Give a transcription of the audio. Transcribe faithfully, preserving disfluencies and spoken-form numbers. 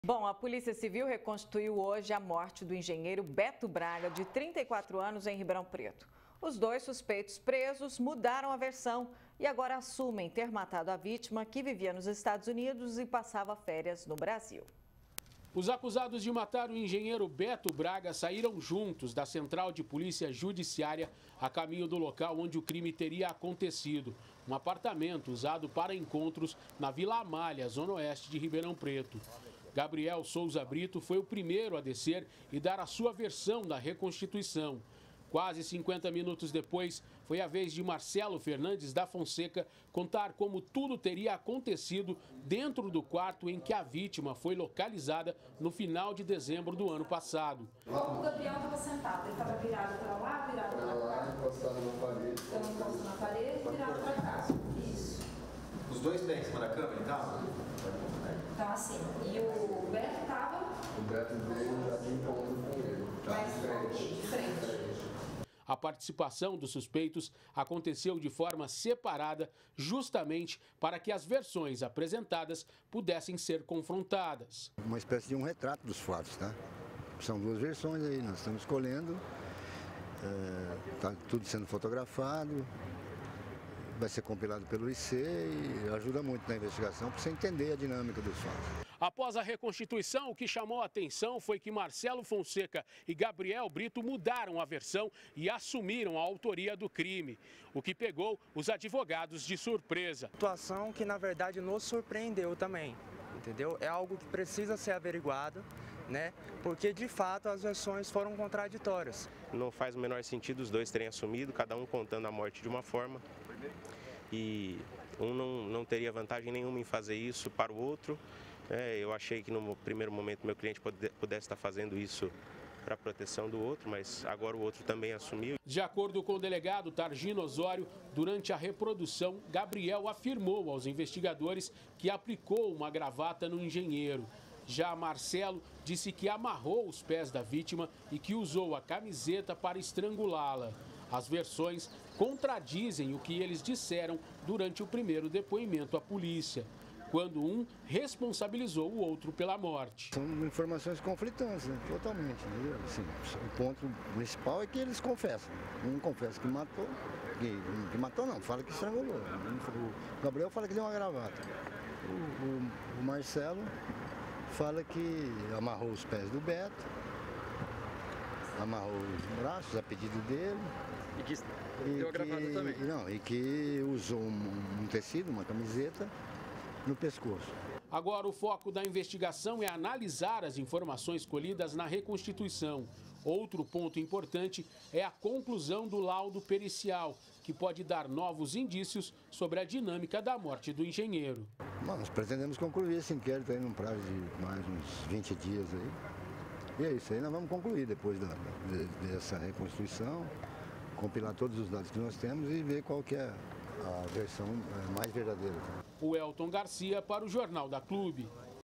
Bom, a Polícia Civil reconstituiu hoje a morte do engenheiro Beto Braga, de trinta e quatro anos, em Ribeirão Preto. Os dois suspeitos presos mudaram a versão e agora assumem ter matado a vítima, que vivia nos Estados Unidos e passava férias no Brasil. Os acusados de matar o engenheiro Beto Braga saíram juntos da Central de Polícia Judiciária a caminho do local onde o crime teria acontecido, um apartamento usado para encontros na Vila Amália, zona oeste de Ribeirão Preto. Gabriel Souza Brito foi o primeiro a descer e dar a sua versão da reconstituição. Quase cinquenta minutos depois, foi a vez de Marcelo Fernandes da Fonseca contar como tudo teria acontecido dentro do quarto em que a vítima foi localizada no final de dezembro do ano passado. O Gabriel estava sentado, ele estava virado para lá, virado para cá. Encostado na parede. Então, encostado na parede e virado para cá. Isso. Os dois pés em cima da cama, então? Então, assim, e o Beto estava... O Beto veio já de encontro com ele. Mais de frente. A participação dos suspeitos aconteceu de forma separada, justamente para que as versões apresentadas pudessem ser confrontadas. Uma espécie de um retrato dos fatos, tá? São duas versões aí, nós estamos escolhendo, está tudo sendo fotografado, vai ser compilado pelo I C e ajuda muito na investigação para você entender a dinâmica dos fatos. Após a reconstituição, o que chamou a atenção foi que Marcelo Fonseca e Gabriel Brito mudaram a versão e assumiram a autoria do crime, o que pegou os advogados de surpresa. Situação que, na verdade, nos surpreendeu também, entendeu? É algo que precisa ser averiguado, né? Porque, de fato, as versões foram contraditórias. Não faz o menor sentido os dois terem assumido, cada um contando a morte de uma forma. E um não, não teria vantagem nenhuma em fazer isso para o outro. É, eu achei que no primeiro momento meu cliente pudesse estar fazendo isso para a proteção do outro, mas agora o outro também assumiu. De acordo com o delegado Targino Osório, durante a reprodução, Gabriel afirmou aos investigadores que aplicou uma gravata no engenheiro. Já Marcelo disse que amarrou os pés da vítima e que usou a camiseta para estrangulá-la. As versões contradizem o que eles disseram durante o primeiro depoimento à polícia, quando um responsabilizou o outro pela morte. São informações conflitantes, né? Totalmente. Assim, o ponto principal é que eles confessam. Um confessa que matou, que, que matou não, fala que estrangulou. O Gabriel fala que deu uma gravata. O, o, o Marcelo fala que amarrou os pés do Beto, amarrou os braços a pedido dele. E que deu a gravata que, também. Não, e que usou um, um tecido, uma camiseta, no pescoço. Agora o foco da investigação é analisar as informações colhidas na reconstituição. Outro ponto importante é a conclusão do laudo pericial, que pode dar novos indícios sobre a dinâmica da morte do engenheiro. Bom, nós pretendemos concluir esse inquérito aí num prazo de mais uns vinte dias aí. E é isso aí, nós vamos concluir depois da, dessa reconstituição, compilar todos os dados que nós temos e ver qual que é a versão mais verdadeira. O Elton Garcia para o Jornal da Clube.